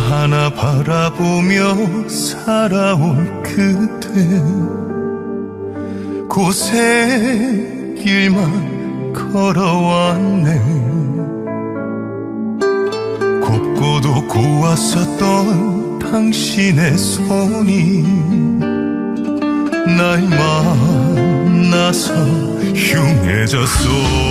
하나하나 바라보며 살아온 그대, 고생 길만 걸어왔네. 곱고도 고왔었던 당신의 손이 날 만나서 흉해졌어.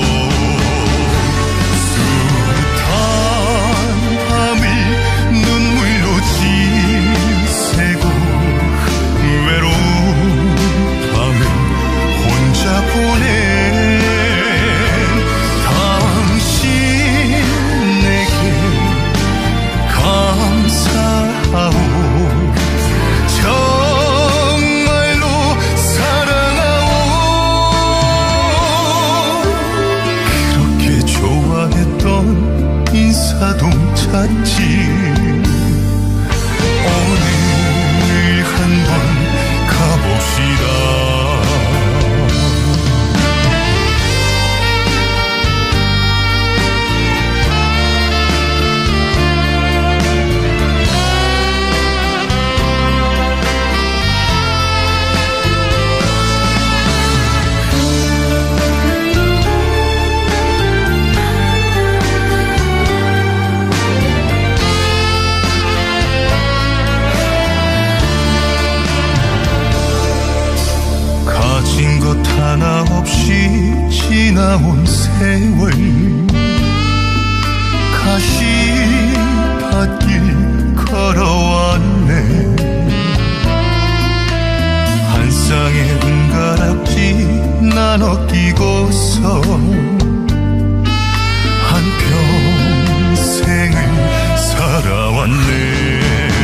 인사동 찾지. 오늘 한번 가봅시다. 가진 것 하나 없이 지나온 세월, 가시밭길 걸어왔네. 한 쌍의 은가락지 나눠 끼고서 한평생을 살아왔네.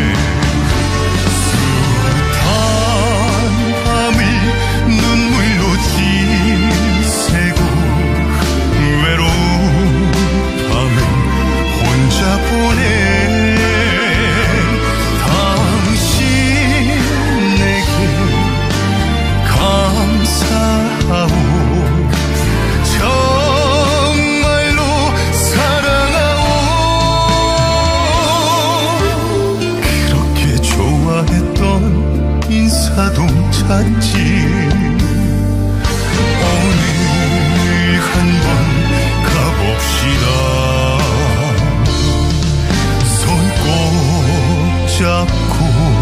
눈물로 지새고 외로운 밤을 혼자 보내. 당신 내게 감사하오. 정말로 사랑하오. 그렇게 좋아했던 인사동 찾지. 오늘 한번 가봅시다. 손 꼭 잡고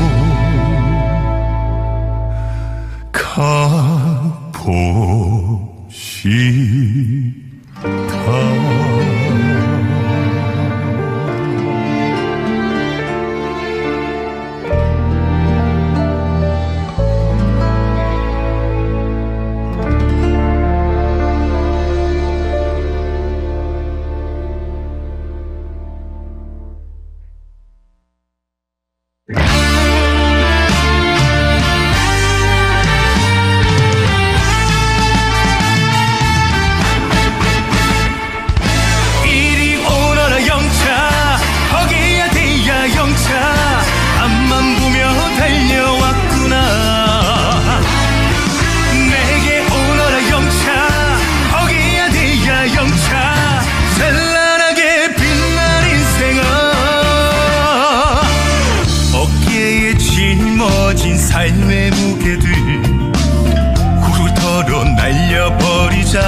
가봅시다. 삶의 무게들 훑어 날려버리자.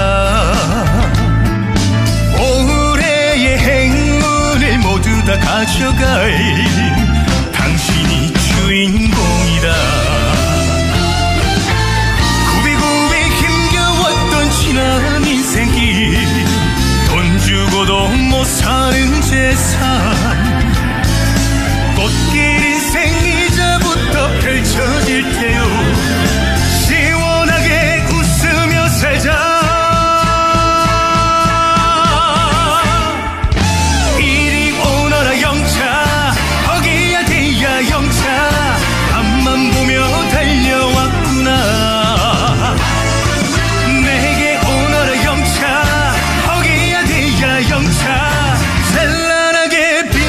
올해의 행운을 모두 다 가져갈 당신이 주인공이다. 구비구비 힘겨웠던 지난 인생길, 돈 주고도 못 사는 재산, 꽃길 인생 이제부터 펼쳐질 테요. 시원하게 웃으며 살자. 이리 오너라 영차, 어기야 대야 영차, 앞만 보며 달려왔구나. 내게 오너라 영차, 어기야 대야 영차, 찬란하게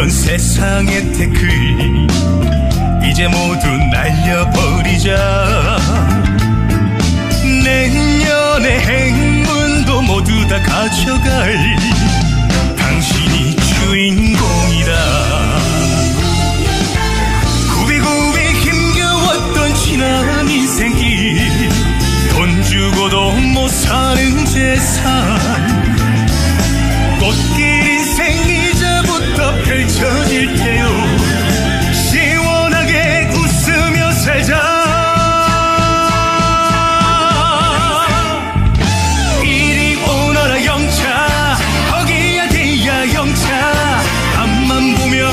이런 세상의 태클 이제 모두 날려버리자. 내년의 행운도 모두 다 가져갈 당신이 주인공이다. 구비구비 힘겨웠던 지난 인생길 돈 주고도 못 사는 재산 꽃길 인생 이제부터 펼쳐질 테요. 시원하게 웃으며 살자. 이리 오너라 영차 거기야 뒤야 영차 앞만 보며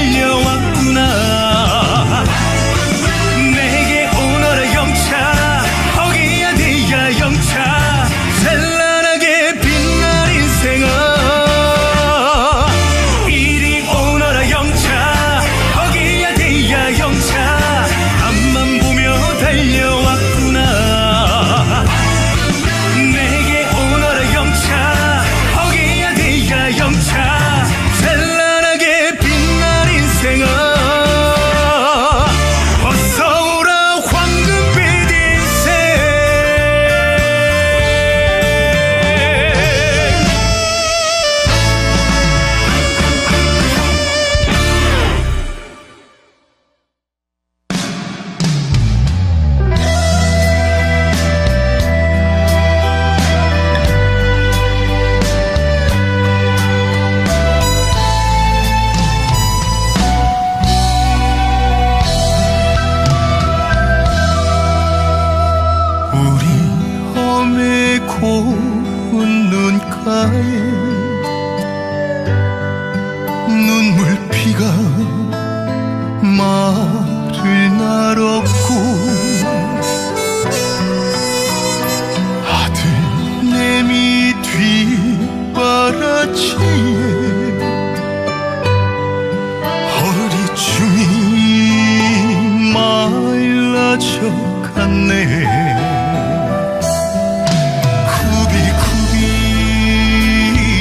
달려왔구나. 내게 오너라 영차 거기야 뒤야 영차 찬란하게 빛날 인생아. 고운 눈가에 눈물비가 말을 날었고 아들내미 뒷바라지에 허리춤이 말라져 갔네.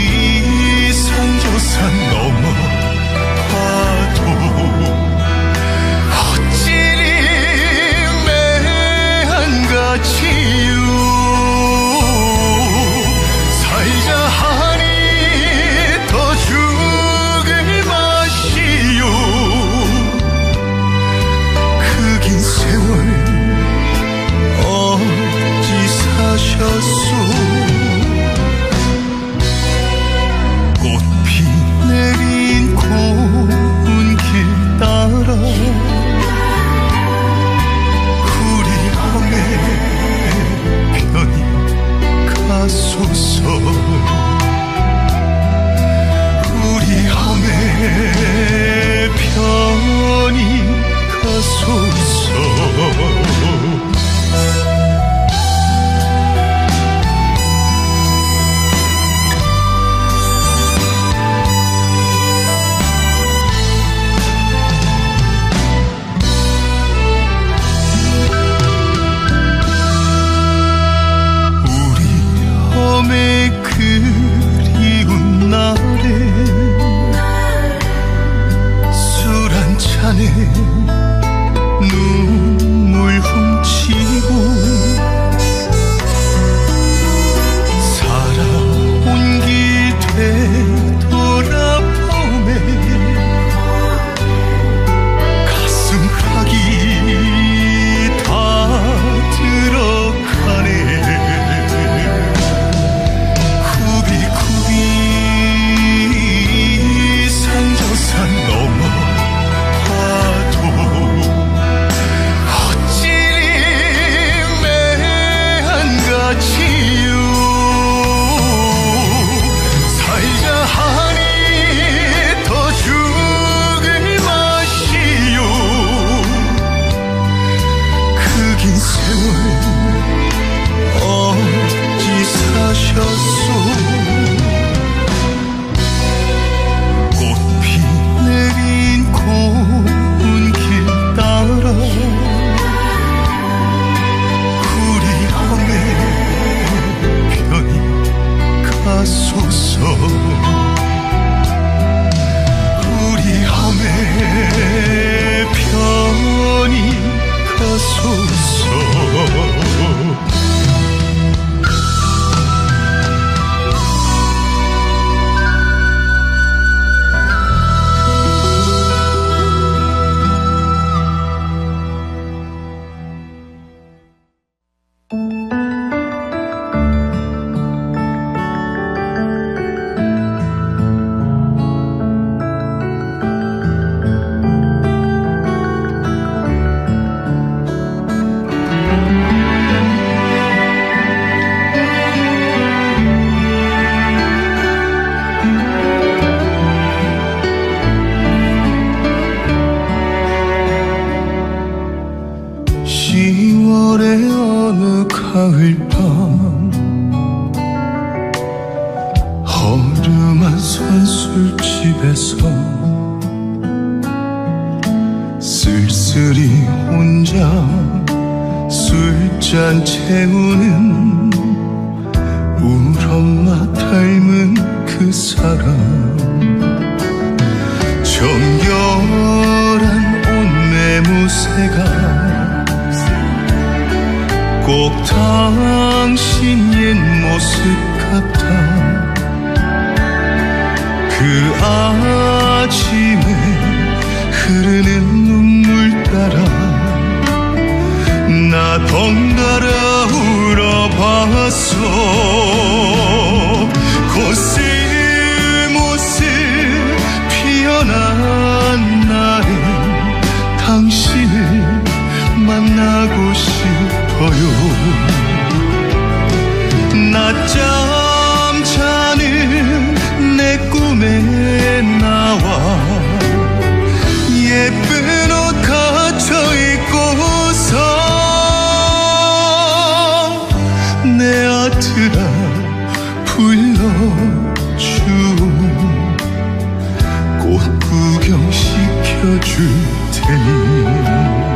가을밤 허름한 선술집에서 쓸쓸히 혼자 술잔 채우는 우리 엄마 닮은 그 사람 정결한 옷 매무새가 꼭 당신 옛 모습 같아 그 아침에 흐르는 눈물 따라 나 덩달아 울어봤어 코스모스 피어난 날에 당신을 만나고 싶어요 낮잠 자는 내 꿈에 나와 예쁜 옷 갖춰 입고서 내 아들아 불러줘 꽃 구경 시켜줄 테니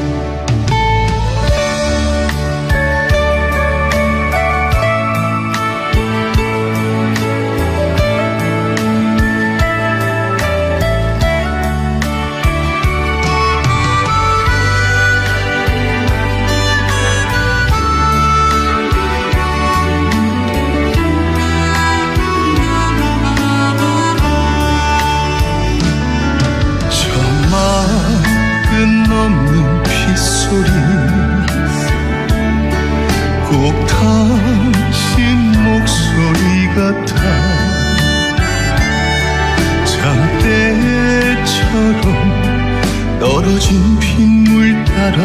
끝없는 빗소리 꼭 당신 목소리 같아 잠때처럼 떨어진 빗물 따라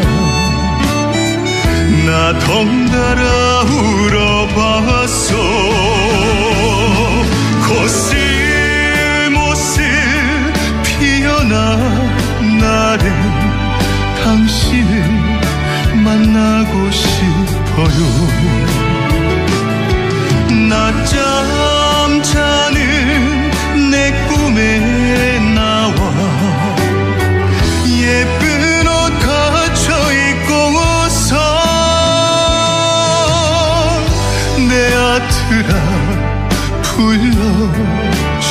나 덩달아 울어봤어 코스모스 피어난 날에 당신을 만나고 싶어요 낮잠 자는 내 꿈에 나와 예쁜 옷 갖춰 입고서 내 아들아 불러줘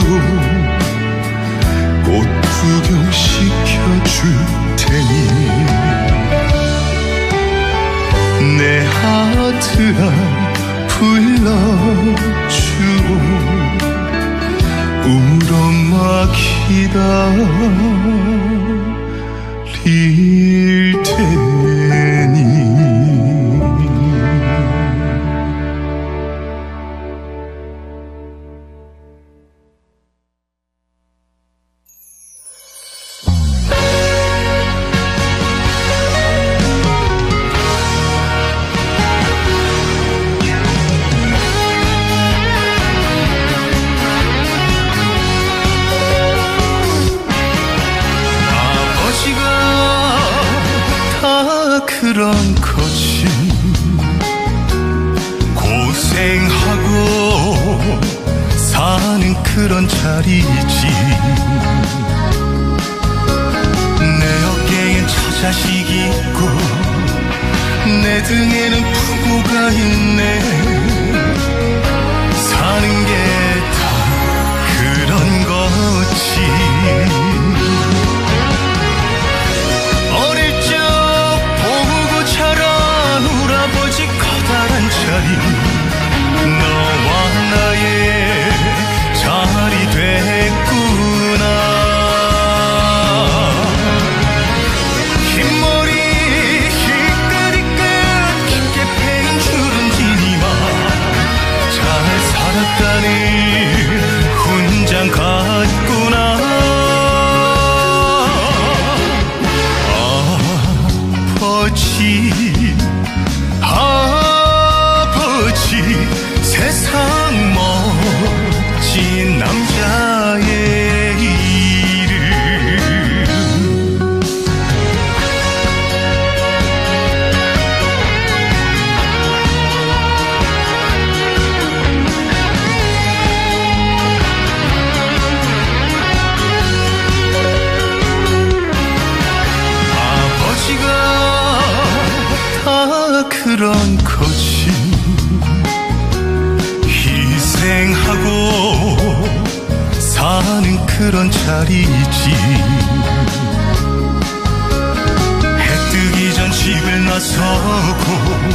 꽃 구경 시켜줄 테니 내 아들아 불러줘 우리 엄마 기다릴 테니 그런 거지 고생하고 사는 그런 자리지 내 어깨엔 처자식 있고 내 등에는 부모가 있네 사는 게 다 그런 거지 아버지 커다란 자리 너와 나의 자리 됐구나 흰머리 힐끗힐끗 깊게 패인 주름지니마 잘 살았다니 훈장 같구나 아버지 세상 멋진 남자의 이름 그런 거지. 희생하고 사는 그런 자리지. 해 뜨기 전 집을 나서고